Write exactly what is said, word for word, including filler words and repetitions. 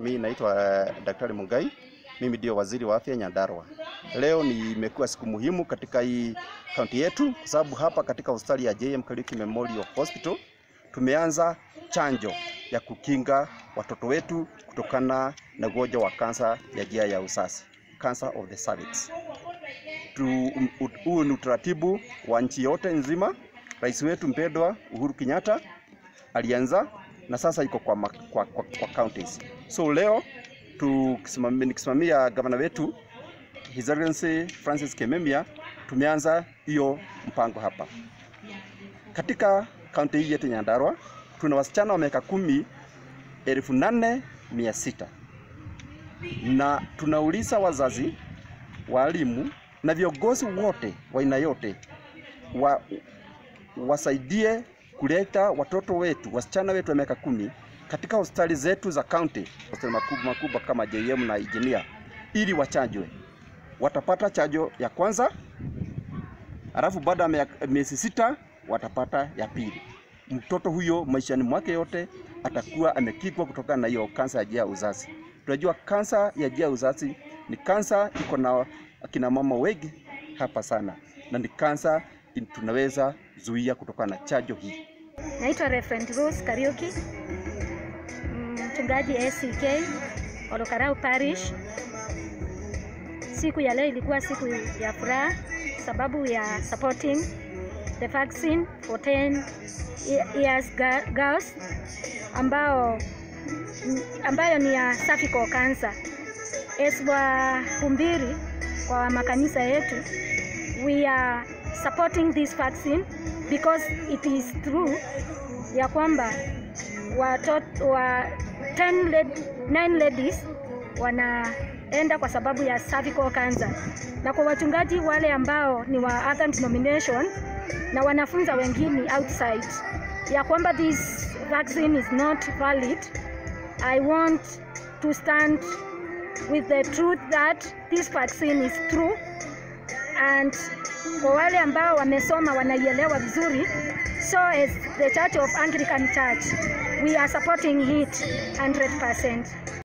Mimi naitwa Daktari Mungai. Mimi ndio waziri wa afya Nyandarua. Leo nimekuwa siku muhimu katika hii kaunti yetu kwa sababu hapa katika hospitali ya J M Muriuki Memorial Hospital tumeanza chanjo ya kukinga watoto wetu kutokana na ugonjwa wa kansa ya njia ya uzazi, cancer of the cervix. Huu ni utaratibu wa nchi yote nzima. Rais wetu mpendwa Uhuru Kenyatta alianza na sasa iko kwa, kwa, kwa, kwa counties. So leo tukisimamia gavana wetu His Excellency Francis Kememia tumeanza hiyo mpango hapa. Katika kaunti hii yetu Nyandarua tuna wasichana wa miaka kumi elfu nane mia sita na tunauliza wazazi, walimu na viongozi wote wa aina yote wa, wasaidie kuleta watoto wetu, wasichana wetu wa miaka kumi katika hospitali zetu za county, hospitali makubwa makubwa kama J M na Engineer, ili wachanjwe. Watapata chanjo ya kwanza, alafu baada ya miezi sita watapata ya pili. Mtoto huyo maishani mwake yote atakuwa amekingwa kutokana na hiyo kansa ya njia ya uzazi. Tunajua kansa ya njia ya uzazi ni kansa iko na akina mama wengi hapa sana, na ni kansa tunaweza zuia kutokana na chanjo hii. Naitwa Reverend Rose Kariuki, mchungaji A C K Olokarau Parish. Siku ya leo ilikuwa siku ya furaha sababu ya supporting the vaccine for ten years girls ambao ambayo ni ya cervical cancer. As wahubiri kwa makanisa yetu, we are supporting this vaccine because it is true ya kwamba watoto wa ten led, nine ladies wanaenda kwa sababu ya cervical cancer. Na kwa wachungaji wale ambao ni wa other denomination na wanafunza wengine outside ya kwamba this vaccine is not valid, I want to stand with the truth that this vaccine is true, and kwa wale ambao wamesoma wanaielewa vizuri, so as the Church of Anglican Church we are supporting it one hundred percent.